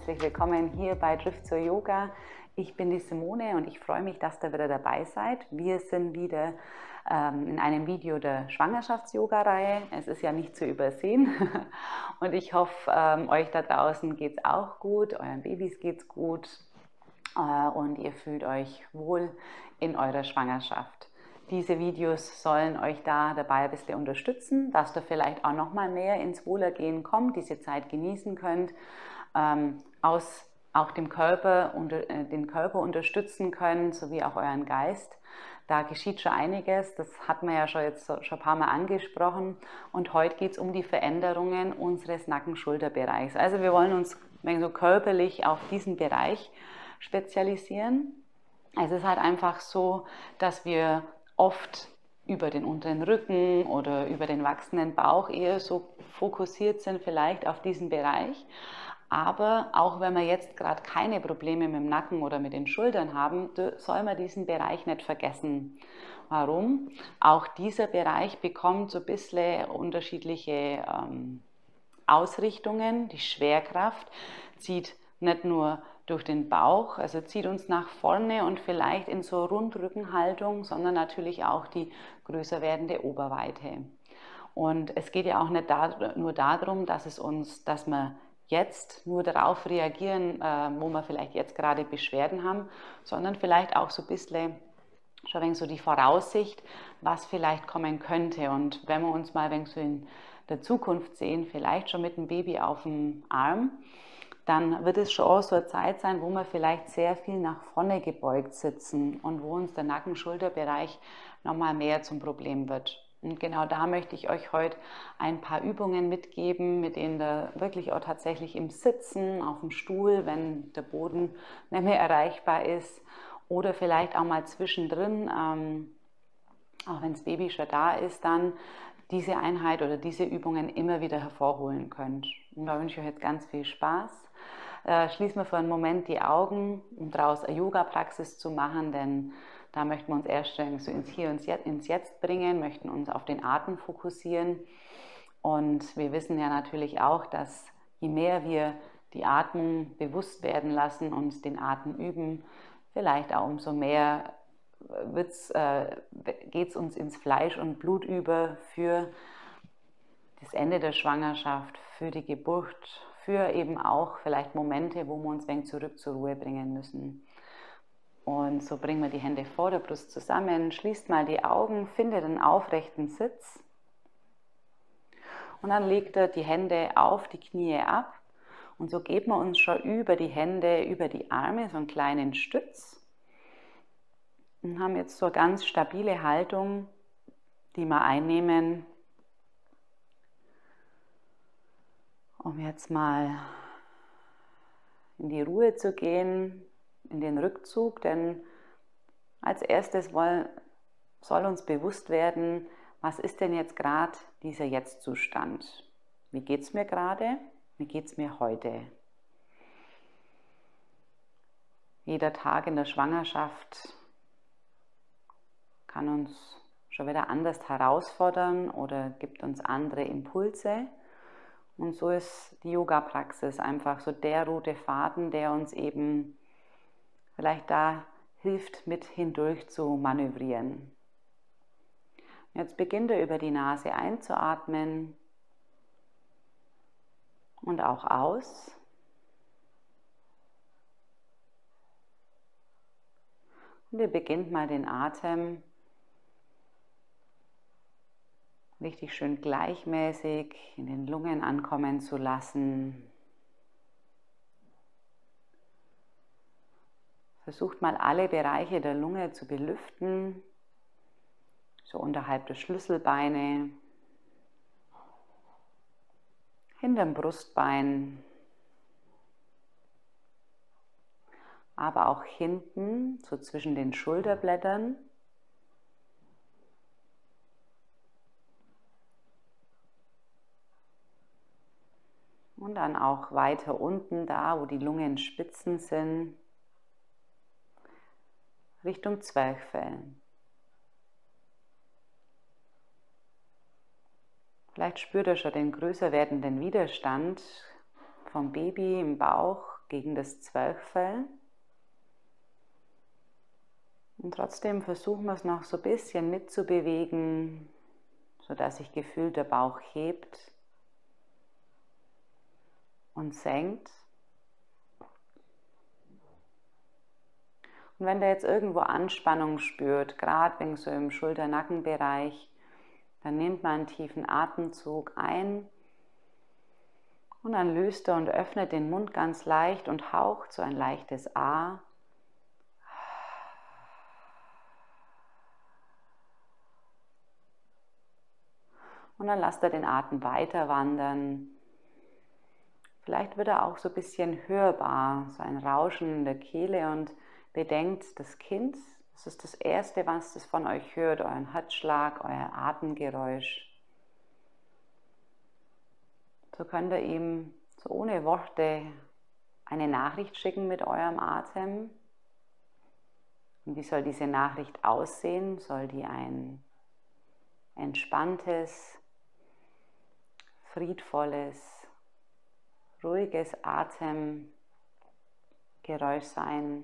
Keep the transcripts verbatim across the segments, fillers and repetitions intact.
herzlich willkommen hier bei Drift zur Yoga. Ich bin die Simone und ich freue mich, dass ihr wieder dabei seid. Wir sind wieder ähm, in einem Video der Schwangerschafts-Yoga-Reihe. Es ist ja nicht zu übersehen und ich hoffe, ähm, euch da draußen geht es auch gut, euren Babys geht es gut äh, und ihr fühlt euch wohl in eurer Schwangerschaft. Diese Videos sollen euch da dabei ein bisschen unterstützen, dass ihr vielleicht auch noch mal mehr ins Wohlergehen kommt, diese Zeit genießen könnt, ähm, aus auch dem Körper, unter, äh, den Körper unterstützen könnt, sowie auch euren Geist. Da geschieht schon einiges, das hat man ja schon jetzt schon ein paar Mal angesprochen. Und heute geht es um die Veränderungen unseres Nacken-Schulter-Bereichs. Also wir wollen uns so körperlich auf diesen Bereich spezialisieren. Es ist halt einfach so, dass wir oft über den unteren Rücken oder über den wachsenden Bauch eher so fokussiert sind vielleicht auf diesen Bereich. Aber auch wenn wir jetzt gerade keine Probleme mit dem Nacken oder mit den Schultern haben, soll man diesen Bereich nicht vergessen. Warum? Auch dieser Bereich bekommt so ein bisschen unterschiedliche ähm, Ausrichtungen. Die Schwerkraft zieht nicht nur durch den Bauch, also zieht uns nach vorne und vielleicht in so Rundrückenhaltung, sondern natürlich auch die größer werdende Oberweite. Und es geht ja auch nicht da, nur darum, dass es uns, dass wir jetzt nur darauf reagieren, äh, wo wir vielleicht jetzt gerade Beschwerden haben, sondern vielleicht auch so ein bisschen schon ein wenig so die Voraussicht, was vielleicht kommen könnte. Und wenn wir uns mal ein wenig so in der Zukunft sehen, vielleicht schon mit dem Baby auf dem Arm, dann wird es schon so eine Zeit sein, wo wir vielleicht sehr viel nach vorne gebeugt sitzen und wo uns der Nacken-Schulter-Bereich nochmal mehr zum Problem wird. Und genau da möchte ich euch heute ein paar Übungen mitgeben, mit denen ihr wirklich auch tatsächlich im Sitzen, auf dem Stuhl, wenn der Boden nicht mehr erreichbar ist, oder vielleicht auch mal zwischendrin, ähm, auch wenn das Baby schon da ist, dann diese Einheit oder diese Übungen immer wieder hervorholen könnt. Und da wünsche ich euch jetzt ganz viel Spaß. Äh, schließen wir für einen Moment die Augen, um daraus eine Yoga-Praxis zu machen, denn da möchten wir uns erst so ins Hier und ins Jetzt bringen, möchten uns auf den Atem fokussieren. Und wir wissen ja natürlich auch, dass je mehr wir die Atmung bewusst werden lassen und den Atem üben, vielleicht auch umso mehr äh, geht es uns ins Fleisch und Blut über für das Ende der Schwangerschaft, für die Geburt, für eben auch vielleicht Momente, wo wir uns ein wenig zurück zur Ruhe bringen müssen. Und so bringen wir die Hände vor der Brust zusammen, schließt mal die Augen, findet einen aufrechten Sitz. Und dann legt er die Hände auf die Knie ab. Und so geben wir uns schon über die Hände, über die Arme, so einen kleinen Stütz. Und haben jetzt so eine ganz stabile Haltung, die wir einnehmen, um jetzt mal in die Ruhe zu gehen, in den Rückzug, denn als erstes soll uns bewusst werden, was ist denn jetzt gerade dieser Jetzt-Zustand? Wie geht es mir gerade? Wie geht es mir heute? Jeder Tag in der Schwangerschaft kann uns schon wieder anders herausfordern oder gibt uns andere Impulse. Und so ist die Yoga-Praxis einfach so der rote Faden, der uns eben vielleicht da hilft, mit hindurch zu manövrieren. Jetzt beginnt er über die Nase einzuatmen und auch aus. Und ihr beginnt mal den Atem richtig schön gleichmäßig in den Lungen ankommen zu lassen. Versucht mal alle Bereiche der Lunge zu belüften, so unterhalb der Schlüsselbeine, hinterm Brustbein, aber auch hinten, so zwischen den Schulterblättern. Und dann auch weiter unten, da wo die Lungenspitzen sind, Richtung Zwerchfell. Vielleicht spürt ihr schon den größer werdenden Widerstand vom Baby im Bauch gegen das Zwerchfell. Und trotzdem versuchen wir es noch so ein bisschen mitzubewegen, sodass sich gefühlt der Bauch hebt und senkt. Und wenn der jetzt irgendwo Anspannung spürt, gerade wegen so im Schulter-Nacken-Bereich, dann nehmt mal einen tiefen Atemzug ein und dann löst er und öffnet den Mund ganz leicht und haucht so ein leichtes A. Und dann lasst er den Atem weiter wandern. Vielleicht wird er auch so ein bisschen hörbar, so ein Rauschen in der Kehle, und bedenkt, das Kind, das ist das Erste, was es von euch hört, euren Herzschlag, euer Atemgeräusch. So könnt ihr ihm so ohne Worte eine Nachricht schicken mit eurem Atem. Und wie soll diese Nachricht aussehen? Soll die ein entspanntes, friedvolles, ruhiges Atemgeräusch sein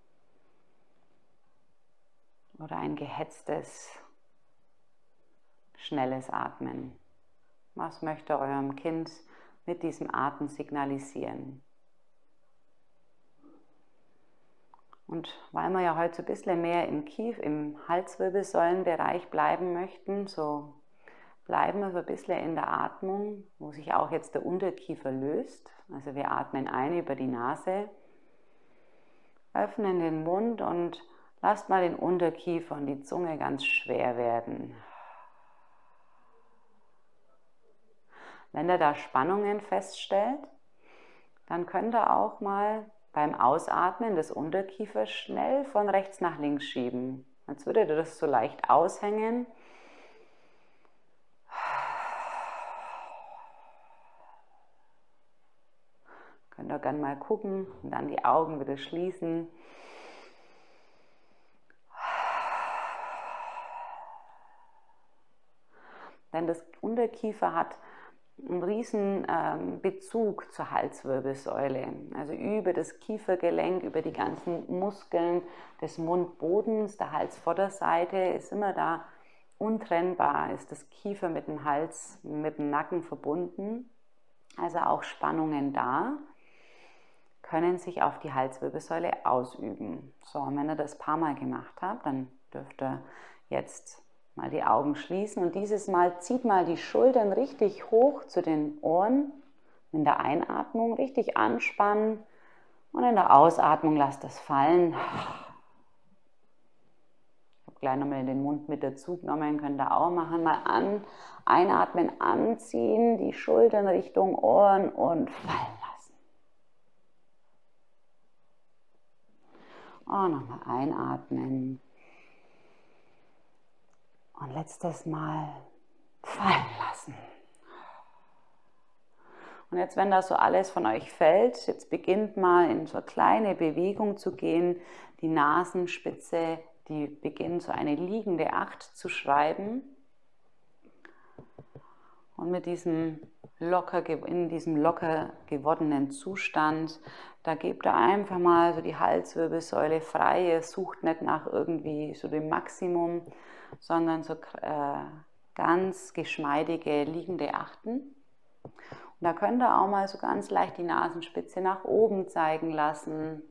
oder ein gehetztes, schnelles Atmen? Was möchte eurem Kind mit diesem Atem signalisieren? Und weil wir ja heute so ein bisschen mehr im Kief, im Halswirbelsäulenbereich bleiben möchten, so bleiben wir so ein bisschen in der Atmung, wo sich auch jetzt der Unterkiefer löst. Also wir atmen ein über die Nase, öffnen den Mund und lasst mal den Unterkiefer und die Zunge ganz schwer werden. Wenn ihr da Spannungen feststellt, dann könnt ihr auch mal beim Ausatmen des Unterkiefers schnell von rechts nach links schieben. Als würdet ihr das so leicht aushängen. Könnt ihr gerne mal gucken und dann die Augen wieder schließen. Denn das Unterkiefer hat einen riesen ähm, Bezug zur Halswirbelsäule. Also über das Kiefergelenk, über die ganzen Muskeln des Mundbodens, der Halsvorderseite ist immer da untrennbar, ist das Kiefer mit dem Hals, mit dem Nacken verbunden. Also auch Spannungen da können sich auf die Halswirbelsäule ausüben. So, und wenn ihr das ein paar Mal gemacht habt, dann dürft ihr jetzt mal die Augen schließen und dieses Mal zieht mal die Schultern richtig hoch zu den Ohren. In der Einatmung richtig anspannen und in der Ausatmung lasst das fallen. Ich habe gleich nochmal den Mund mit dazu genommen, könnt ihr auch machen. Mal an, einatmen, anziehen, die Schultern Richtung Ohren und fallen lassen. Und nochmal einatmen. Und letztes Mal fallen lassen. Und jetzt, wenn das so alles von euch fällt, jetzt beginnt mal in so eine kleine Bewegung zu gehen. Die Nasenspitze, die beginnt so eine liegende Acht zu schreiben. Und mit diesem locker, in diesem locker gewordenen Zustand, da gebt ihr einfach mal so die Halswirbelsäule frei. Ihr sucht nicht nach irgendwie so dem Maximum, sondern so äh, ganz geschmeidige liegende Achten. Und da könnt ihr auch mal so ganz leicht die Nasenspitze nach oben zeigen lassen.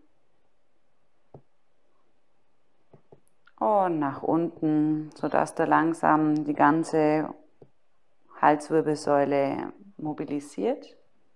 Und nach unten, sodass da langsam die ganze Halswirbelsäule mobilisiert.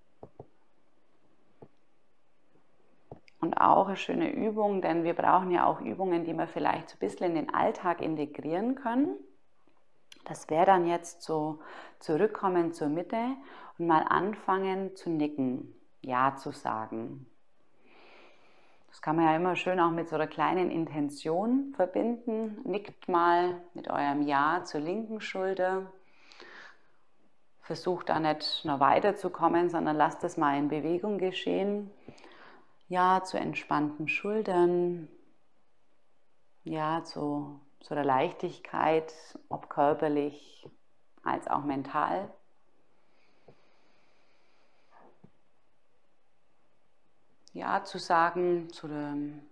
Und auch eine schöne Übung, denn wir brauchen ja auch Übungen, die wir vielleicht so ein bisschen in den Alltag integrieren können. Das wäre dann jetzt so zurückkommen zur Mitte und mal anfangen zu nicken, Ja zu sagen. Das kann man ja immer schön auch mit so einer kleinen Intention verbinden. Nickt mal mit eurem Ja zur linken Schulter. Versucht da nicht noch weiterzukommen, sondern lasst es mal in Bewegung geschehen. Ja zu entspannten Schultern. Ja zu, zu der Leichtigkeit, ob körperlich als auch mental. Ja zu sagen zu, dem,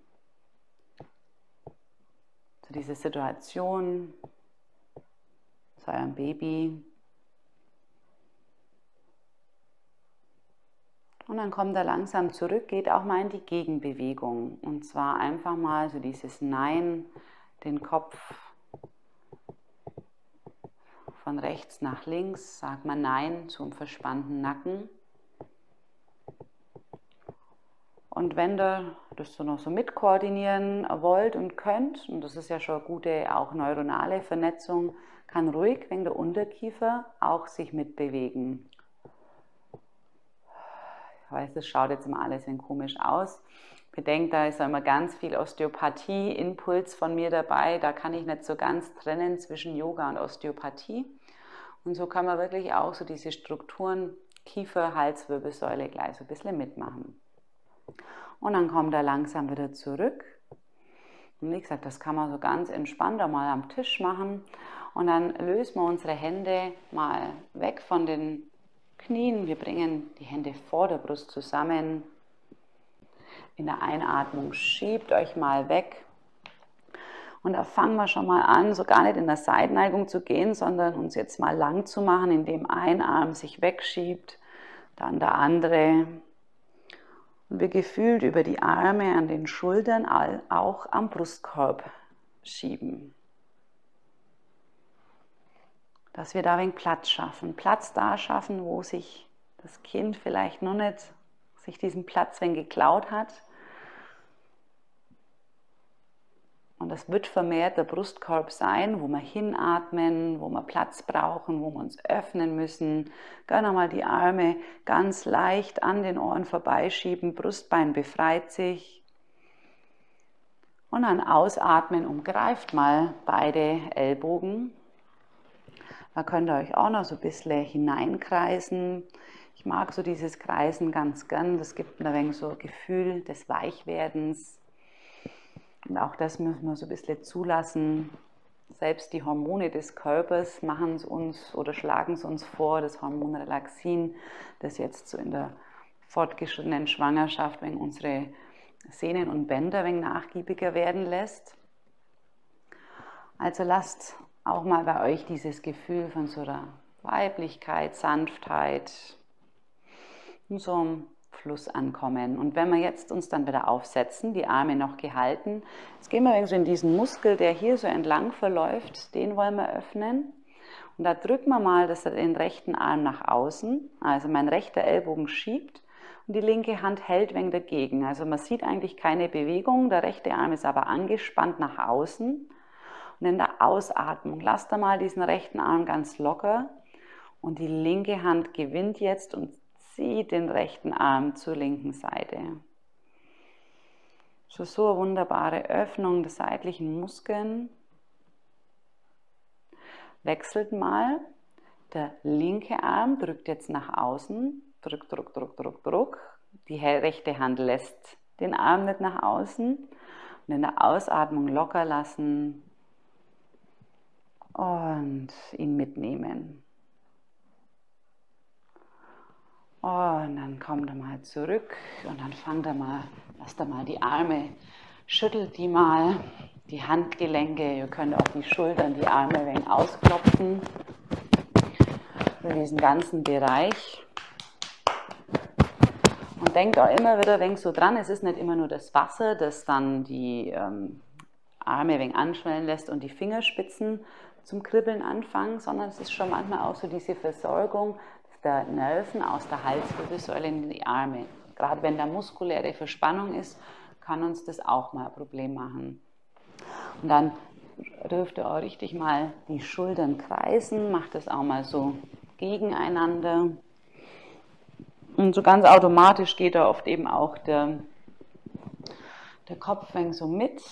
zu dieser Situation, zu eurem Baby. Und dann kommt er langsam zurück, geht auch mal in die Gegenbewegung. Und zwar einfach mal so dieses Nein, den Kopf von rechts nach links, sagt man Nein zum verspannten Nacken. Und wenn ihr das so noch so mitkoordinieren wollt und könnt, und das ist ja schon eine gute, auch neuronale Vernetzung, kann ruhig, wenn der Unterkiefer auch sich mitbewegen. Ich weiß, das schaut jetzt immer alles ein komisch aus. Bedenkt, da ist ja immer ganz viel Osteopathie-Impuls von mir dabei. Da kann ich nicht so ganz trennen zwischen Yoga und Osteopathie. Und so kann man wirklich auch so diese Strukturen Kiefer, Hals, Wirbelsäule gleich so ein bisschen mitmachen. Und dann kommt er langsam wieder zurück. Und wie gesagt, das kann man so ganz entspannt mal am Tisch machen. Und dann lösen wir unsere Hände mal weg von den Knien. Wir bringen die Hände vor der Brust zusammen. In der Einatmung schiebt euch mal weg. Und da fangen wir schon mal an, so gar nicht in der Seitneigung zu gehen, sondern uns jetzt mal lang zu machen, indem ein Arm sich wegschiebt, dann der andere. Und wir gefühlt über die Arme an den Schultern auch am Brustkorb schieben. Dass wir da ein wenig Platz schaffen. Platz da schaffen, wo sich das Kind vielleicht noch nicht sich diesen Platz wenn geklaut hat. Und das wird vermehrt der Brustkorb sein, wo wir hinatmen, wo wir Platz brauchen, wo wir uns öffnen müssen. Gerne mal die Arme ganz leicht an den Ohren vorbeischieben, Brustbein befreit sich. Und dann ausatmen, umgreift mal beide Ellbogen. Da könnt ihr euch auch noch so ein bisschen hineinkreisen. Ich mag so dieses Kreisen ganz gern. Das gibt ein wenig so ein Gefühl des Weichwerdens. Und auch das müssen wir so ein bisschen zulassen. Selbst die Hormone des Körpers machen es uns oder schlagen es uns vor, das Hormon Relaxin, das jetzt so in der fortgeschrittenen Schwangerschaft, wenn unsere Sehnen und Bänder ein wenig nachgiebiger werden lässt. Also lasst auch mal bei euch dieses Gefühl von so einer Weiblichkeit, Sanftheit und so einem Fluss ankommen. Und wenn wir jetzt uns dann wieder aufsetzen, die Arme noch gehalten, jetzt gehen wir so in diesen Muskel, der hier so entlang verläuft, den wollen wir öffnen. Und da drücken wir mal das, den rechten Arm nach außen, also mein rechter Ellbogen schiebt und die linke Hand hält ein wenig dagegen. Also man sieht eigentlich keine Bewegung, der rechte Arm ist aber angespannt nach außen. Und in der Ausatmung lasst ihr mal diesen rechten Arm ganz locker und die linke Hand gewinnt jetzt und zieht den rechten Arm zur linken Seite. So, so eine wunderbare Öffnung der seitlichen Muskeln. Wechselt mal. Der linke Arm drückt jetzt nach außen. Druck, druck, druck, druck, druck. Die rechte Hand lässt den Arm nicht nach außen. Und in der Ausatmung locker lassen und ihn mitnehmen. Und dann kommt er mal zurück und dann fangt er mal, lasst er mal die Arme, schüttelt die mal, die Handgelenke, ihr könnt auch die Schultern, die Arme ein wenig ausklopfen für diesen ganzen Bereich. Und denkt auch immer wieder ein wenig so dran, es ist nicht immer nur das Wasser, das dann die ähm, Arme ein wenig anschwellen lässt und die Fingerspitzen zum Kribbeln anfangen, sondern es ist schon manchmal auch so diese Versorgung der Nerven aus der Halswirbelsäule in die Arme. Gerade wenn da muskuläre Verspannung ist, kann uns das auch mal ein Problem machen. Und dann dürft ihr auch richtig mal die Schultern kreisen, macht das auch mal so gegeneinander. Und so ganz automatisch geht da oft eben auch der, der Kopf so mit.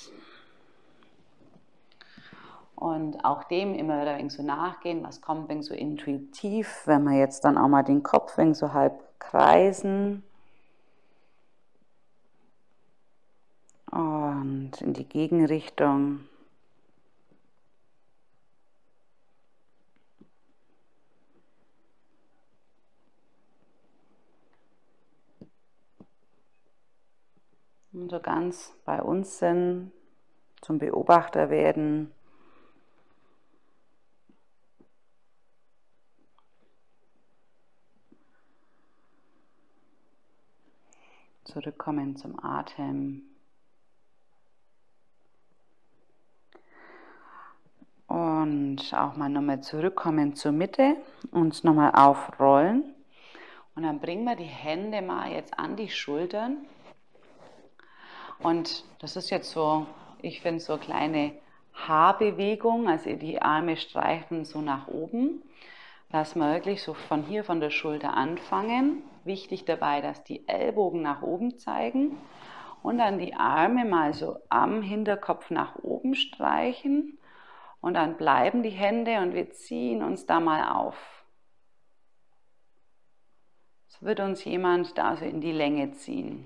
Und auch dem immer wieder so nachgehen, was kommt so intuitiv, wenn wir jetzt dann auch mal den Kopf so halb kreisen und in die Gegenrichtung. und so ganz bei uns sind, zum Beobachter werden. Zurückkommen zum Atem. Und auch mal nochmal zurückkommen zur Mitte, uns nochmal aufrollen. Und dann bringen wir die Hände mal jetzt an die Schultern. Und das ist jetzt so, ich finde so eine kleine Haarbewegung, also die Arme streifen so nach oben. Lassen wir wirklich so von hier, von der Schulter anfangen. Wichtig dabei, dass die Ellbogen nach oben zeigen und dann die Arme mal so am Hinterkopf nach oben streichen und dann bleiben die Hände und wir ziehen uns da mal auf. Es wird uns jemand da so in die Länge ziehen.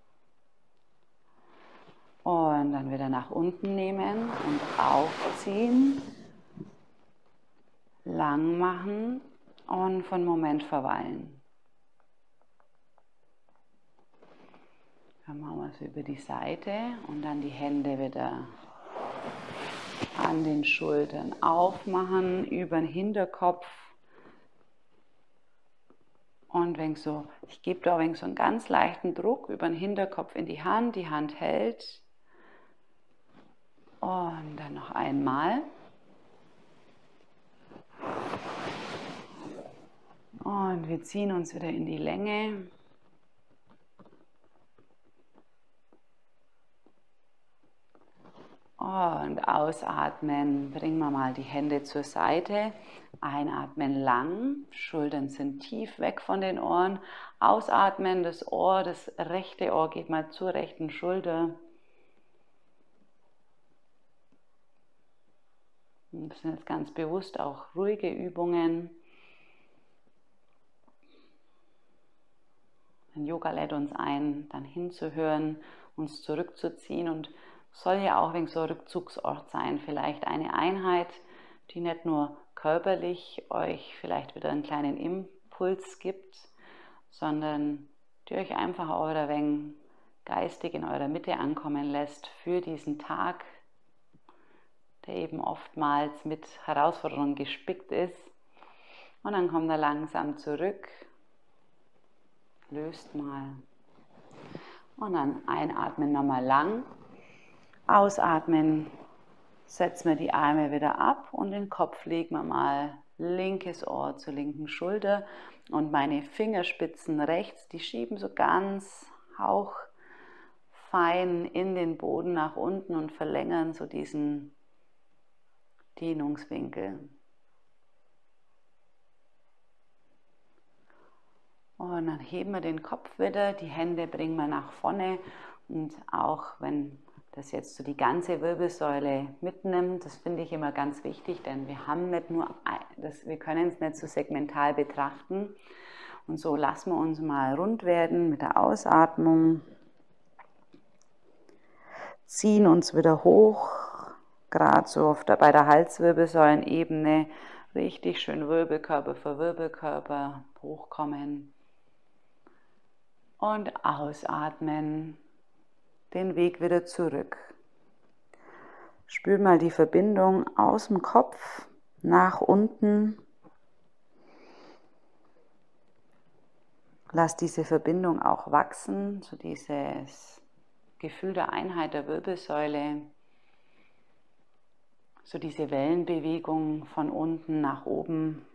Und dann wieder nach unten nehmen und aufziehen, lang machen und für einen Moment verweilen. Dann machen wir es über die Seite und dann die Hände wieder an den Schultern aufmachen, über den Hinterkopf. Und wenn so, ich gebe da ein so einen ganz leichten Druck über den Hinterkopf in die Hand, die Hand hält. Und dann noch einmal. Und wir ziehen uns wieder in die Länge. Und ausatmen, bringen wir mal die Hände zur Seite. Einatmen lang, Schultern sind tief weg von den Ohren. Ausatmen, das Ohr, das rechte Ohr geht mal zur rechten Schulter. Das sind jetzt ganz bewusst auch ruhige Übungen. Ein Yoga lädt uns ein, dann hinzuhören, uns zurückzuziehen und soll ja auch wegen so ein Rückzugsort sein. Vielleicht eine Einheit, die nicht nur körperlich euch vielleicht wieder einen kleinen Impuls gibt, sondern die euch einfach auch ein wenig geistig in eurer Mitte ankommen lässt für diesen Tag, der eben oftmals mit Herausforderungen gespickt ist. Und dann kommt er langsam zurück, löst mal und dann einatmen nochmal lang, ausatmen, setzen wir die Arme wieder ab und den Kopf legen wir mal linkes Ohr zur linken Schulter und meine Fingerspitzen rechts, die schieben so ganz hauchfein in den Boden nach unten und verlängern so diesen Dehnungswinkel. Und dann heben wir den Kopf wieder, die Hände bringen wir nach vorne und auch wenn das jetzt so die ganze Wirbelsäule mitnimmt, das finde ich immer ganz wichtig, denn wir haben nicht nur, das, wir können es nicht so segmental betrachten und so lassen wir uns mal rund werden mit der Ausatmung, ziehen uns wieder hoch, gerade so auf der, bei der Halswirbelsäulenebene, richtig schön Wirbelkörper für Wirbelkörper hochkommen und ausatmen, den Weg wieder zurück. Spür mal die Verbindung aus dem Kopf nach unten. Lass diese Verbindung auch wachsen, so dieses Gefühl der Einheit der Wirbelsäule. So diese Wellenbewegung von unten nach oben.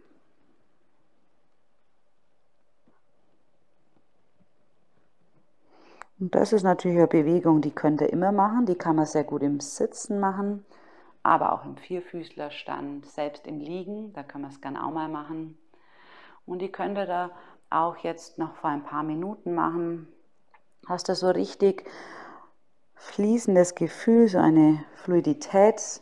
Und das ist natürlich eine Bewegung, die könnt ihr immer machen. Die kann man sehr gut im Sitzen machen, aber auch im Vierfüßlerstand, selbst im Liegen, da kann man es gerne auch mal machen. Und die könnt ihr da auch jetzt noch vor ein paar Minuten machen. Hast du so richtig fließendes Gefühl, so eine Fluidität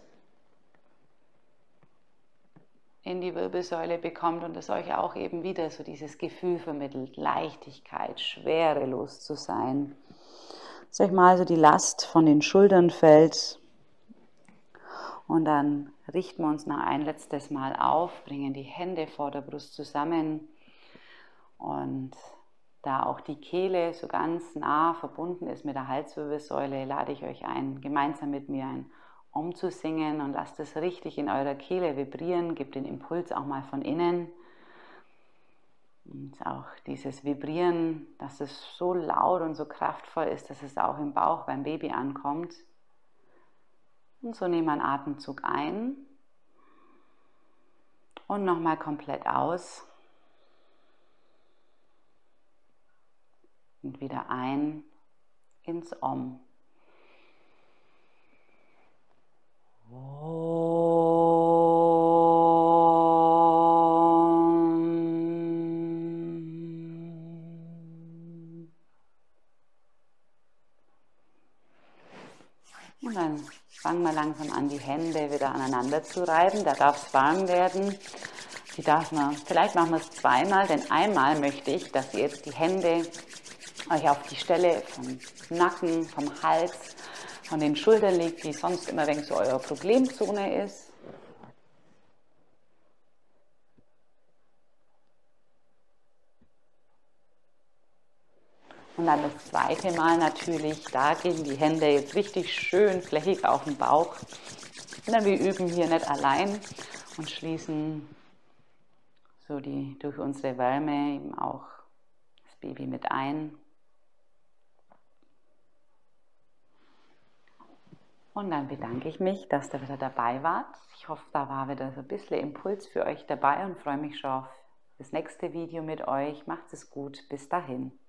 in die Wirbelsäule bekommt und es euch auch eben wieder so dieses Gefühl vermittelt, Leichtigkeit, schwerelos zu sein. Dass euch mal so die Last von den Schultern fällt und dann richten wir uns noch ein letztes Mal auf, bringen die Hände vor der Brust zusammen und Da auch die Kehle so ganz nah verbunden ist mit der Halswirbelsäule, lade ich euch ein, gemeinsam mit mir ein Om zu singen und lasst es richtig in eurer Kehle vibrieren, gebt den Impuls auch mal von innen. Und auch dieses Vibrieren, dass es so laut und so kraftvoll ist, dass es auch im Bauch beim Baby ankommt. Und so nehmen wir einen Atemzug ein und nochmal komplett aus. Und wieder ein ins Om. Und dann fangen wir langsam an, die Hände wieder aneinander zu reiben. Da darf es warm werden. Die darf man, vielleicht machen wir es zweimal, denn einmal möchte ich, dass ihr jetzt die Hände euch auf die Stelle vom Nacken, vom Hals, von den Schultern legt, die sonst immer wenn so eure Problemzone ist. Und dann das zweite Mal natürlich, da gehen die Hände jetzt richtig schön flächig auf den Bauch. Und dann wir üben hier nicht allein und schließen so die, durch unsere Wärme eben auch das Baby mit ein. Und dann bedanke ich mich, dass ihr wieder dabei wart. Ich hoffe, da war wieder so ein bisschen Impuls für euch dabei und freue mich schon auf das nächste Video mit euch. Macht es gut, bis dahin.